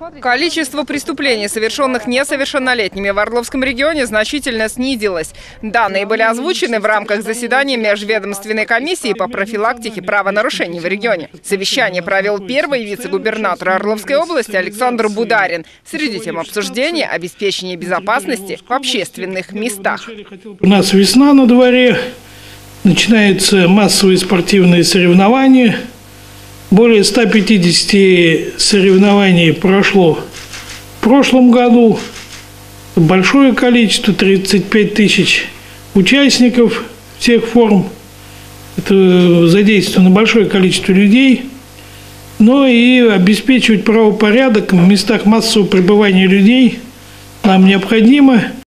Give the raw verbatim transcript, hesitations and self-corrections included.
Количество преступлений, совершенных несовершеннолетними в Орловском регионе, значительно снизилось. Данные были озвучены в рамках заседания Межведомственной комиссии по профилактике правонарушений в регионе. Совещание провел первый вице-губернатор Орловской области Александр Бударин. Среди тем обсуждения – обеспечение безопасности в общественных местах. У нас весна на дворе, начинаются массовые спортивные соревнования. Более ста пятидесяти соревнований прошло в прошлом году. Большое количество, тридцать пять тысяч участников всех форм. Это задействовано большое количество людей. Но и обеспечивать правопорядок в местах массового пребывания людей нам необходимо.